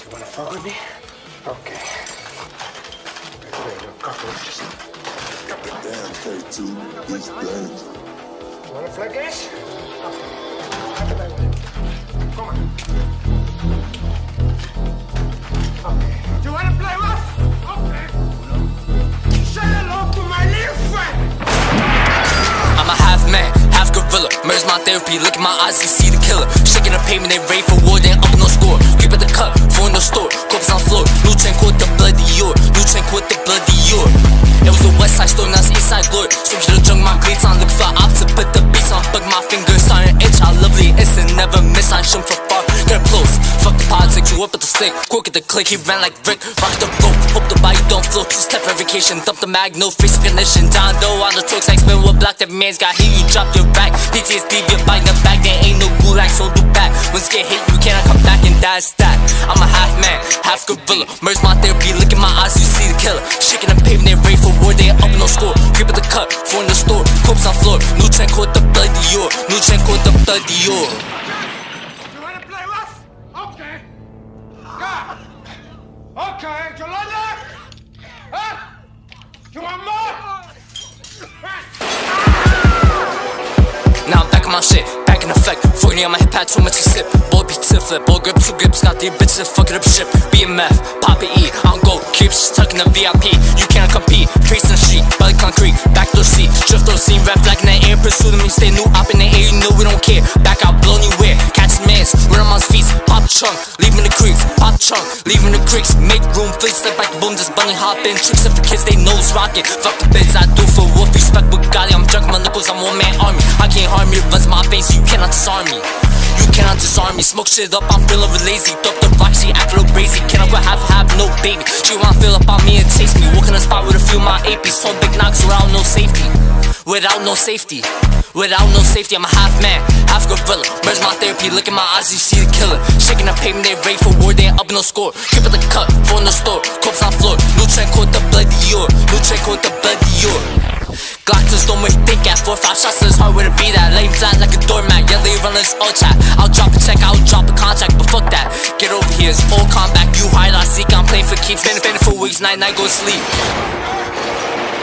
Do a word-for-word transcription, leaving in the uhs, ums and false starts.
You wanna fuck with me? Okay. Let's play a little cockroaches. Damn, K two, this dangerous. You wanna flag this? Okay. Have a night with it. Come on. Okay. You wanna play rough? Okay. Say hello to my little friend. I'm a half man, half gorilla. Murder's my therapy, look in my eyes, you see the killer. Shaking the pavement, they ready for war, they up no score. Grip at the cup, four in the store, corpse on floor. New train with the bloody yor, new train with the bloody yor. It was a west side store, now it's east side glory. Swim to the jungle, my grades on, look for opposite, put the beats on, bug my fingers, starting itch, how lovely it's and never miss. I shoot from far, get up close. Fuck the politics, you up with the stick, quick at the click, he ran like Rick, rock the rope. Hope the body don't float, two step verification, dump the mag, no face recognition. Down though on the talks, like spin with black, that man's got hit, you drop your back. P T S D, your bike in the back, there ain't no gulag, so do back. When get hit, you cannot come back and that's that. I'm a half man, half gorilla. Murder's my therapy, look in my eyes, you see the killer. Shaking the pavement, they ready for war, they up no score. Grip at the cut, four in the store, corpse on floor. New train with the bloody yor, new train with the bloody yor. You wanna play rough? Okay. Yeah. Okay, you like that? Huh? You want more? Now I'm back on my shit, back in effect. Fucking on my hip pad, too much to sip. Boy be tiflet, boy grip, two grips. Got these bitches, fuck it up shit. B M F, Papa E, on go, keeps stuck in the V I P. You cannot compete, face in the street, belly concrete, backdoor seat, drift door scene, red flag in the air, pursuing me, stay new up in the air, you know we don't care. Back out, blow anywhere, catch mans, run on my feet, pop chunk, leave him in the creeks, pop chunk, leave him in the creeks, make room, face step back the boom, just bunny hop in, tricks up for kids, they nose rockin'. Fuck the bids I do for wolf, respect Bugatti, I'm drunk, my nipples, I'm one man army. I can't harm you, runs my face, you cannot disarm me. You cannot disarm me, smoke shit up, I'm feeling lazy. Dope the rock, she act a little crazy. Can I go half, half, no baby. She wanna fill up on me and taste me. Walk in the spot with a few of my A Ps. Phone big knocks without no safety. Without no safety. Without no safety, I'm a half man, half gorilla. Murder's my therapy, look in my eyes, you see the killer. Shaking the pavement, they ready for war, they ain't up no score. Keep at the cut, four in the store, corpse on floor. New train with the bloody yor, new train with the bloody yor. Glockers don't make think at four, five shots to his heart, where to be that. Lay him flat like a doormat, yeah, they run this all chat. I'll drop a check, I'll drop a contract, but fuck that. Get over here, it's all combat, you hide, I seek, I'm playing for keeps. Been, been for weeks, night, night, go to sleep.